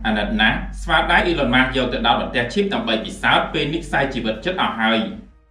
អាណិតណាស់ស្វាដៃអ៊ីឡុនម៉ាស់យកទៅដល់បន្ទះឈីបដើម្បីពិសោធន៍ពេលនេះខ្សែជីវិតចិត្តអស់ហើយ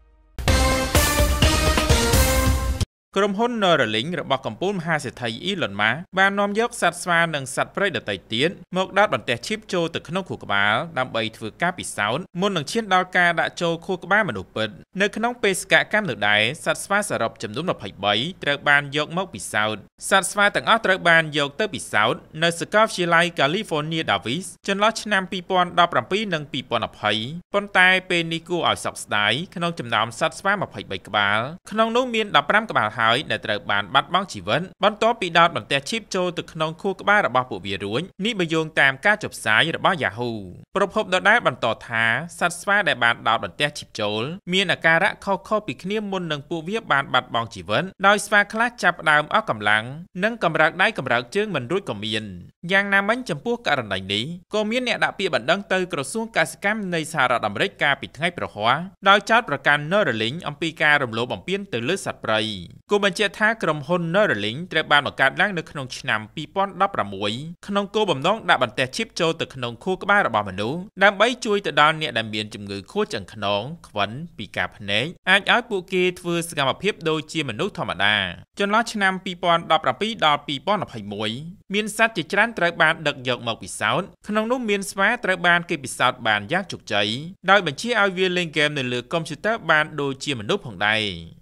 ក្រុមហ៊ុន Neuralink របស់កំពូលមហាសេដ្ឋី Elon Musk បាននាំយកសត្វស្វានិងសត្វព្រៃដទៃទៀតមកដាក់បន្ទះឈីបចូលទៅក្នុងខួរក្បាលដើម្បីធ្វើការពិសោធន៍មុននឹងឈានដល់ការដាក់ចូលខួរក្បាលមនុស្សពិតនៅក្នុងបេសកកម្មនោះដែរសត្វស្វាសរុបចំនួន23ត្រូវបានយកមកពិសោធន៍សត្វស្វាទាំងអស់ត្រូវបានយកទៅពិសោធន៍នៅសាកលវិទ្យាល័យ California Davis ចន្លោះឆ្នាំ2017និង2020ប៉ុន្តែពេលនេះគួរឲ្យសោកស្ដាយក្នុងចំណោមសត្វស្វា23ក្បាលក្នុងនោះមាន15ក្បាលហើយដែលត្រូវបានបាត់បង់ជីវិតបន្ទាប់ពីដោតបន្ទះឈីបចូលទៅក្នុងខួរក្បាលរបស់ពួកវារួចនេះបើយោងតាមការចុះផ្សាយរបស់ Yahoo ប្រភពដដែលបន្តថាសត្វស្វាដែលបានដោតបន្ទះឈីបចូលមានអាការៈខុសៗពីគ្នាមុននឹងពួកវាបានបាត់បង់ជីវិតដោយស្វាខ្លះចាប់ផ្ដើមអស់កម្លាំងនិងកម្រើកដៃកម្រើកជើងមិនរួចក៏មានយ៉ាងណាមិញចំពោះករណីនេះក៏មានអ្នកដាក់ពាក្យបណ្ដឹងទៅក្រសួងកសិកម្មនៃសហរដ្ឋអាមេរិកកាលពីថ្ងៃប្រហ័សដោយចោទប្រកាន់ Neuralink អំពីការរំលោភបំពានទៅលើសត្វព្រៃគូបញ្ជាក់ថាក្រុមហ៊ុន Neuralink ត្រូវបានបង្កើតឡើងនៅក្នុងឆ្នាំ2016ក្នុងគោលបំណងដាក់បន្ទះឈីបចូលទៅក្នុងខួរក្បាលរបស់មនុស្សដើម្បីជួយទៅដល់អ្នកដែលមានជំងឺខួរឆ្អឹងខ្នងខ្វិនពិការភ្នែកអាចឲ្យពួកគេធ្វើសកម្មភាពដូចជាមនុស្សធម្មតាចន្លោះឆ្នាំ2017ដល់2021មានសត្វជាច្រើនត្រូវបានដឹកយកមកពិសោធន៍ក្នុងនោះមានស្វាត្រូវបានគេពិសោធន៍បានយ៉ាងជោគជ័យដោយបញ្ជាឲ្យវាលេងហ្គេមនៅលើកុំព្យូទ័របានដូចជាមនុស្សផងដែរ